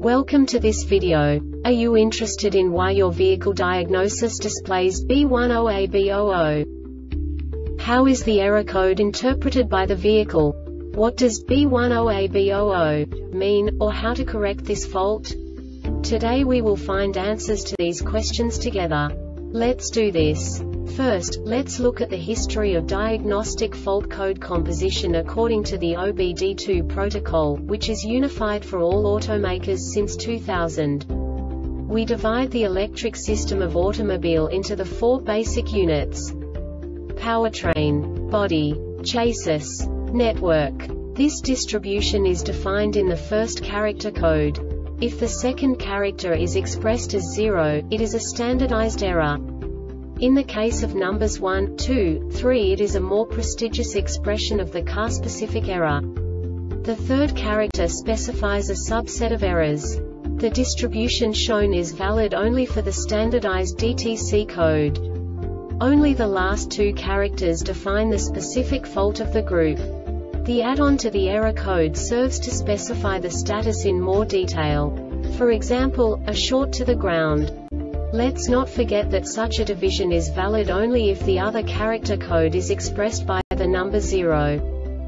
Welcome to this video. Are you interested in why your vehicle diagnosis displays B10AB00? How is the error code interpreted by the vehicle? What does B10AB00 mean, or how to correct this fault? Today we will find answers to these questions together. Let's do this. First, let's look at the history of diagnostic fault code composition according to the OBD2 protocol, which is unified for all automakers since 2000. We divide the electric system of automobile into the four basic units: powertrain, body, chassis, network. This distribution is defined in the first character code. If the second character is expressed as 0, it is a standardized error. In the case of numbers 1, 2, 3, it is a more prestigious expression of the car-specific error. The third character specifies a subset of errors. The distribution shown is valid only for the standardized DTC code. Only the last two characters define the specific fault of the group. The add-on to the error code serves to specify the status in more detail. For example, a short to the ground. Let's not forget that such a division is valid only if the other character code is expressed by the number 0.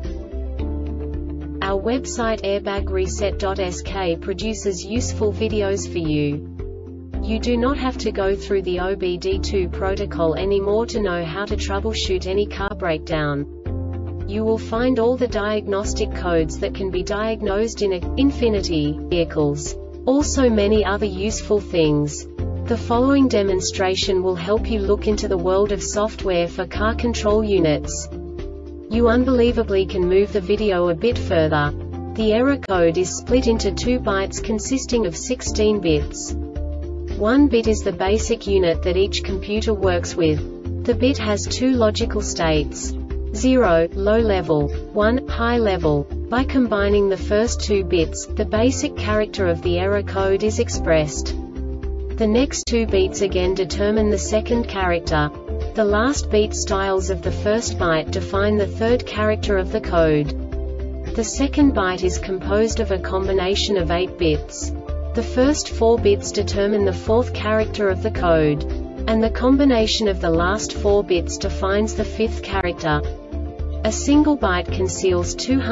Our website airbagreset.sk produces useful videos for you. You do not have to go through the OBD2 protocol anymore to know how to troubleshoot any car breakdown. You will find all the diagnostic codes that can be diagnosed in Infiniti vehicles. Also many other useful things. The following demonstration will help you look into the world of software for car control units. You unbelievably can move the video a bit further. The error code is split into 2 bytes consisting of 16 bits. 1 bit is the basic unit that each computer works with. The bit has 2 logical states: 0, low level, 1, high level. By combining the first 2 bits, the basic character of the error code is expressed. The next 2 beats again determine the second character. The last beat styles of the first byte define the third character of the code. The second byte is composed of a combination of 8 bits. The first 4 bits determine the fourth character of the code. And the combination of the last 4 bits defines the fifth character. A single byte conceals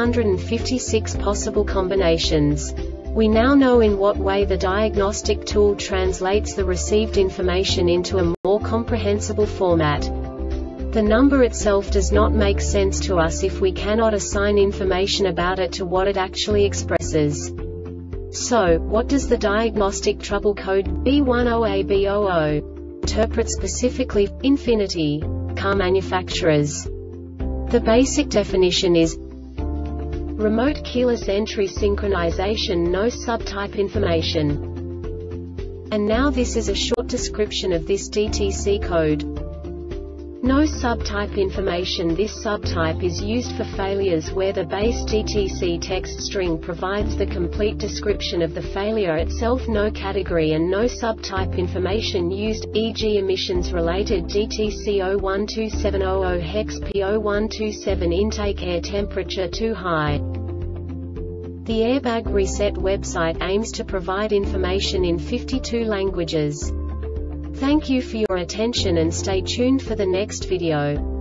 256 possible combinations. We now know in what way the diagnostic tool translates the received information into a more comprehensible format. The number itself does not make sense to us if we cannot assign information about it to what it actually expresses. So, what does the diagnostic trouble code B10AB00 interpret specifically for Infiniti car manufacturers? The basic definition is remote keyless entry synchronization, no subtype information. And now this is a short description of this DTC code. No subtype information. This subtype is used for failures where the base DTC text string provides the complete description of the failure itself, no category and no subtype information used, e.g. emissions-related DTC 012700 hex P0127 intake air temperature too high. The Airbag Reset website aims to provide information in 52 languages. Thank you for your attention and stay tuned for the next video.